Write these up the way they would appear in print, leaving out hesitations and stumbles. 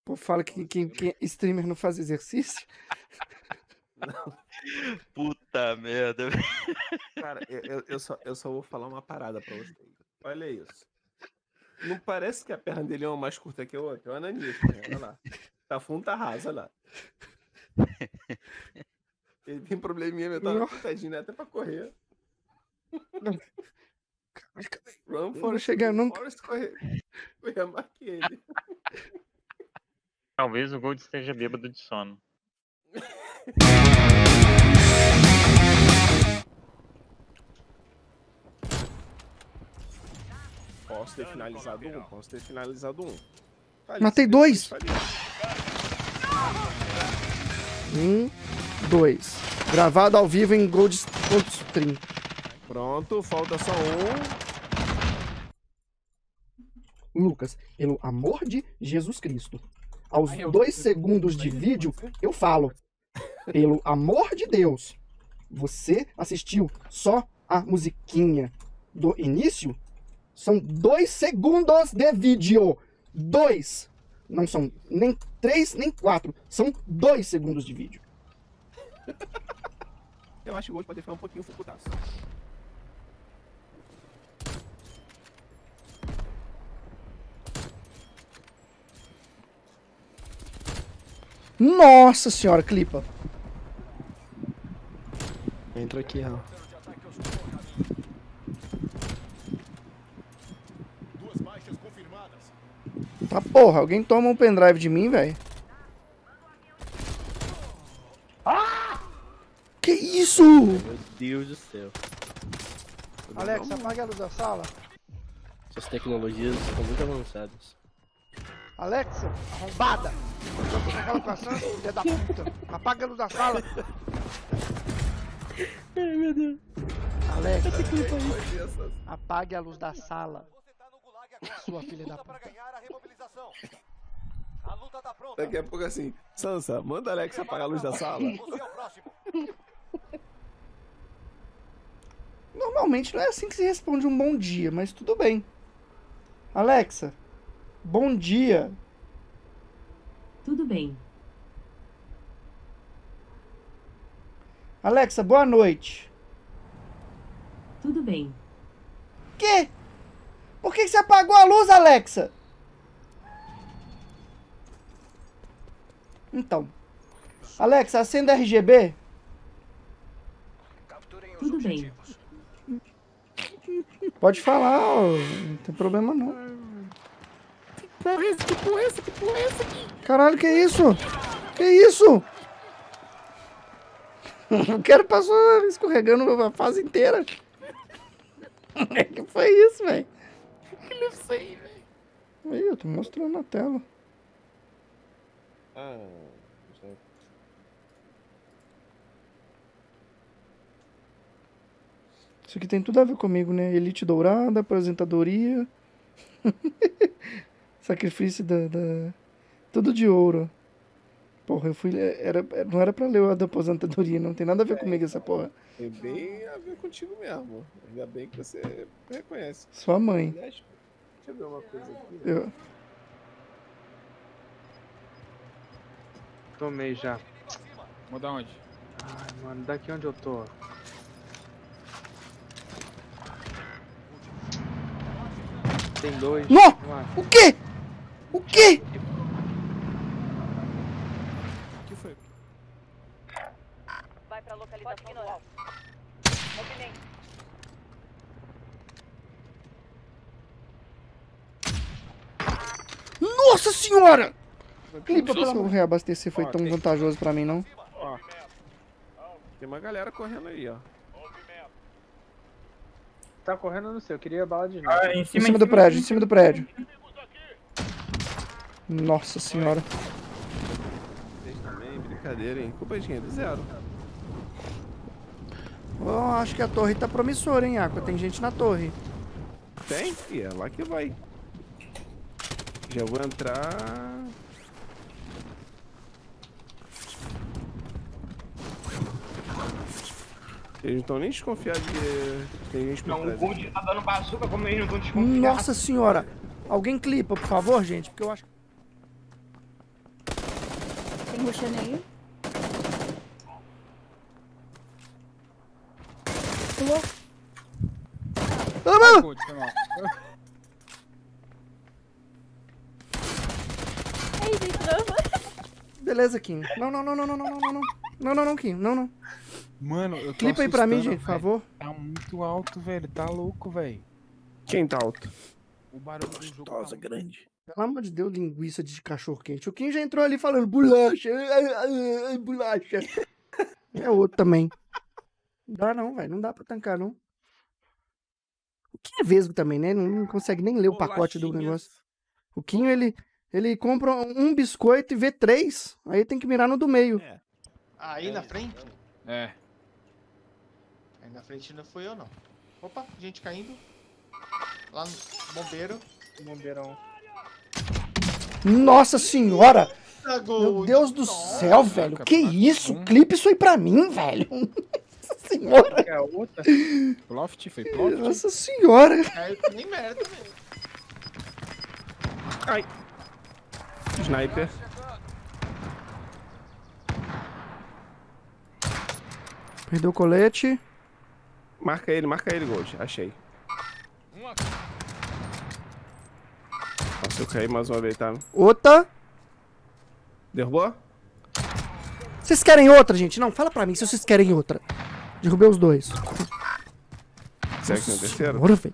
Pô, fala que streamer não faz exercício. Puta merda. Cara, eu só vou falar uma parada pra vocês. Olha isso. Não parece que a perna dele é uma mais curta que a outra? É o Ananias, correndo, olha lá. Tá fundo, tá raso, olha lá. Ele tem probleminha mental, tadinho, né? Até pra correr. Run, Não chegar nunca. Forrest correr mais que ele. Talvez o Gold esteja bêbado de sono. Posso ter finalizado um. Matei 2. 1, 2. Gravado ao vivo em Gold Stream. Pronto, falta só um. Lucas, pelo amor de Jesus Cristo. Aos 2 segundos de vídeo, eu falo. Pelo amor de Deus. Você assistiu só a musiquinha do início? São 2 segundos de vídeo. 2. Não são nem 3, nem 4. São 2 segundos de vídeo. Eu acho que o Gold pode ficar um pouquinho focutaço. Nossa senhora, clipa. Entra aqui, ó. Tá porra, alguém toma um pendrive de mim, velho. Que isso? Meu Deus do céu. Alex, apague a luz da sala. Essas tecnologias estão muito avançadas. Alexa, arrombada. Eu tô com aquela equação, filha da puta. Apaga a luz da sala. Ai, meu Deus. Alexa, apague a luz da sala. Sua filha da puta. Daqui a pouco assim, Sansa, manda a Alexa apagar a luz da sala. Normalmente não é assim que se responde um bom dia, mas tudo bem. Alexa, bom dia. Tudo bem. Alexa, boa noite. Tudo bem. Quê? Por que você apagou a luz, Alexa? Então. Alexa, acenda RGB. Tudo bem. Pode falar, ó, não tem problema não. Que porra é essa? Que porra é essa aqui? Caralho, que isso? Que isso? O cara passou escorregando a fase inteira. Que foi isso, velho? Que não sei, velho. Aí, eu tô mostrando na tela. Isso aqui tem tudo a ver comigo, né? Elite dourada, aposentadoria. Sacrifício tudo de ouro. Porra, eu fui... não era pra ler o da aposentadoria, não tem nada a ver comigo essa porra. Tem bem a ver contigo mesmo. Ainda bem que você reconhece. Sua mãe. Deixa eu ver uma coisa aqui. Né? Tomei já. Vou dar onde? Ai, mano, daqui onde eu tô. Tem 2. Não! O quê? O quê? O que foi? Vai pra localização do alvo. Movimento. Nossa senhora! Clipa, pra não reabastecer foi tão vantajoso pra mim, não? Ó. Tem uma galera correndo aí, ó. Tá correndo no seu, eu queria bala de novo. Em cima do prédio, em cima do prédio. Nossa senhora. Vocês também, brincadeira, hein? Culpa de quem? Do zero. Eu acho que a torre tá promissora, hein, Aqua? Tem gente na torre. Tem? E é lá que vai. Já vou entrar... Eles não estão nem desconfiados de tem gente por Não, o trás. Gold tá dando bazuca, como eles não estão desconfiados. Nossa senhora! Alguém clipa, por favor, gente, porque eu acho... Tem rushando aí. Pulou. Ah, mano! Gold, foi mal. Ai, gente, não. Beleza, Kim. Não, não, não, não, não, não, não, não. Não, não, não, Kim. Não, não. Mano, eu tô Clipa aí pra mim, assustando, gente, por velho. favor. Tá muito alto, velho. Tá louco, velho. Quem tá alto? O barulho do jogo tá Gostosa, muito- grande. Pelo amor de Deus, linguiça de cachorro quente. O Kim já entrou ali falando bolacha, bolacha. É outro também. Não dá não, velho. Não dá pra tancar, não. O Kim é vesgo também, né? Não consegue nem ler o pacote do negócio. O Kim, ele compra um biscoito e vê 3. Aí tem que mirar no do meio. É. Aí na frente? É. Aí na frente não fui eu, não. Opa, gente caindo. Lá no bombeiro. Bombeirão. Nossa senhora! Ah, Meu Gold. Deus do céu, velho. Caraca, Que isso? Clipe isso aí pra mim, velho. Nossa senhora. Que é a outra? Ploft, foi Ploft? Nossa senhora. Caiu que nem merda mesmo. Ai. Sniper. Perdeu o colete. Marca ele, Gold. Achei. Nossa, eu caí mais uma vez, tá? Outra. Derrubou? Vocês querem outra, gente? Não, fala pra mim se vocês querem outra. Derrubei os dois. Será que tem o terceiro? Senhora, velho.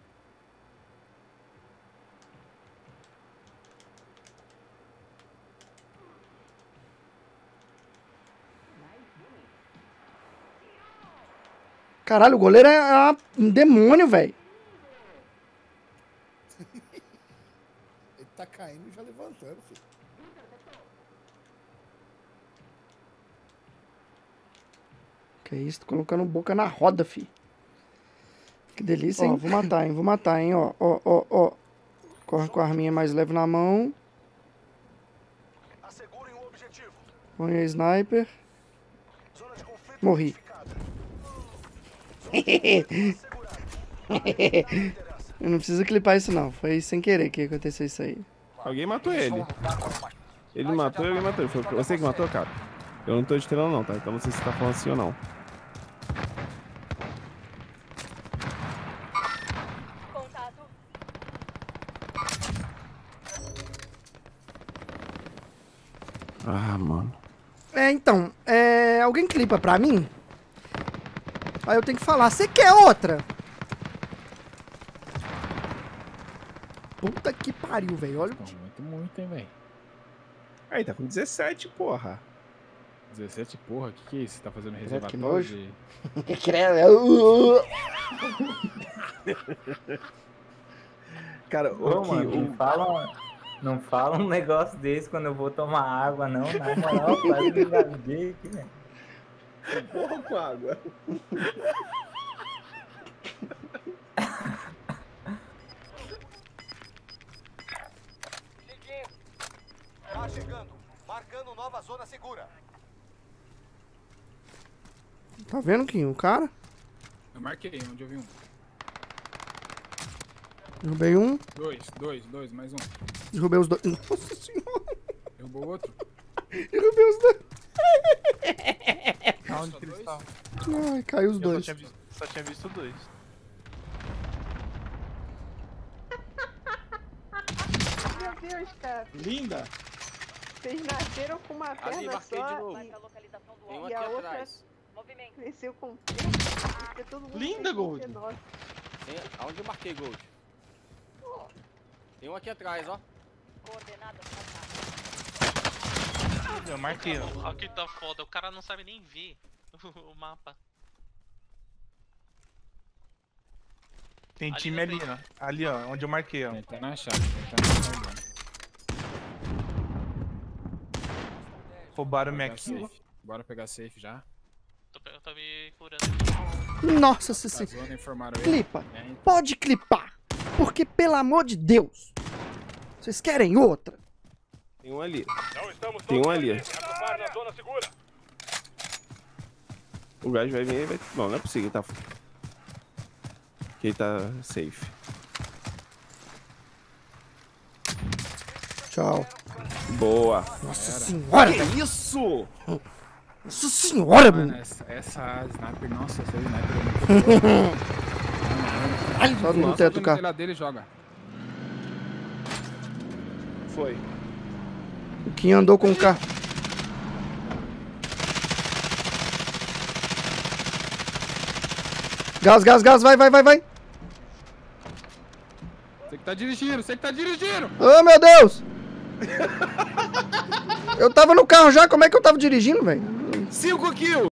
Caralho, o goleiro é um demônio, velho. Ele tá caindo e já levantando, filho. Que isso, tô colocando boca na roda, fi. Que delícia, hein? Ó, vou matar, hein? Ó, ó, ó, ó. Corre com a arminha mais leve na mão. Põe a sniper. Morri. Eu não preciso clipar isso não. Foi sem querer que aconteceu isso aí. Alguém matou ele. Ele matou e alguém matou ele. Foi você que matou, cara? Eu não tô estrelando não, tá? Então não sei se você tá falando assim ou não. Contato. Ah, mano. Então, alguém clipa pra mim? Aí eu tenho que falar, você quer outra? Puta que pariu, velho. Olha. Muito, hein, velho. Aí, tá com 17, porra. 17, porra, que é isso? Você tá fazendo Que reservatório nojo. de... Cara, Ô, mano, não fala um negócio desse quando eu vou tomar água, não. Na moral, quase me engasguei aqui, velho. Porra com água. Tá chegando. Marcando nova zona segura. Tá vendo, Kim? O cara? Eu marquei, onde eu vi um. Derrubei um. Dois, mais um. Derrubei os dois. Nossa senhora. Derrubou outro. Derrubei os dois. Aonde que eles estão? Ai, caiu os dois. Só tinha visto 2. Meu Deus, cara. Linda! Vocês nasceram com uma perna marquei só de novo. e, Tem um e aqui a outra atrás. cresceu com porque todo mundo Linda, tem Gold. 19. Tem, aonde eu marquei, Gold? Tem um aqui atrás, ó. Eu marquei, ó. Aqui tá foda, o cara não sabe nem ver o mapa. Tem Ali time na ali, ó. Ali, ó, onde eu marquei, ó. Ele tá na chave, Roubaram minha Pegar kill. safe. Bora pegar safe já. Eu tô me curando. Nossa Tá senhora. zoando, informaram ele. Clipa. É, então. Pode clipar. Porque, pelo amor de Deus. Vocês querem outra? Tem um ali. Tem um ali. O gás vai vir e vai... Não, não é possível que ele tá... Que ele tá safe. Tchau. Boa. Nossa senhora, Que velho. isso? Nossa senhora, Mano, mano. essa sniper, nossa, essa sniper é muito boa. Ai, sobe no teto, o cara. cara dele joga. Foi. O Kim andou com o carro. Gás, gás, gás, vai, vai, vai, vai. Você que tá dirigindo, você que tá dirigindo! Oh, meu Deus! Eu tava no carro já, como é que eu tava dirigindo, velho? 5 kills!